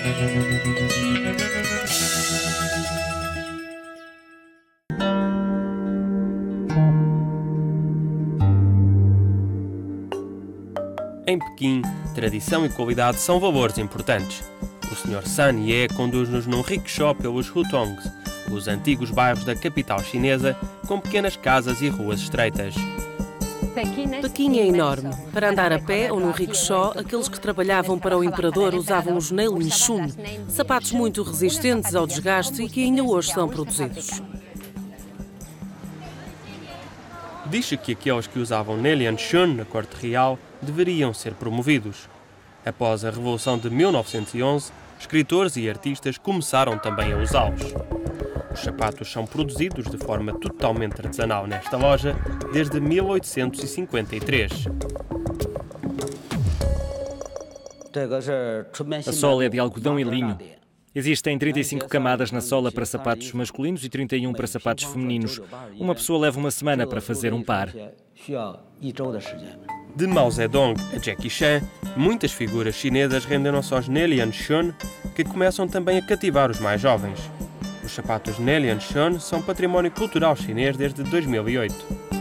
Em Pequim, tradição e qualidade são valores importantes. O Sr. Sun Ye conduz-nos num rickshaw pelos hutongs, os antigos bairros da capital chinesa, com pequenas casas e ruas estreitas. Pequim é enorme. Para andar a pé ou num rickshaw, aqueles que trabalhavam para o imperador usavam os Neilin Shun, sapatos muito resistentes ao desgaste e que ainda hoje são produzidos. Diz-se que aqueles que usavam Neilin Shun na corte real deveriam ser promovidos. Após a Revolução de 1911, escritores e artistas começaram também a usá-los. Os sapatos são produzidos de forma totalmente artesanal nesta loja desde 1853. A sola é de algodão e linho. Existem 35 camadas na sola para sapatos masculinos e 31 para sapatos femininos. Uma pessoa leva uma semana para fazer um par. De Mao Zedong a Jackie Chan, muitas figuras chinesas renderam-se aos Neilin Shun, que começam também a cativar os mais jovens. Os sapatos Neilin Shun são património cultural chinês desde 2008.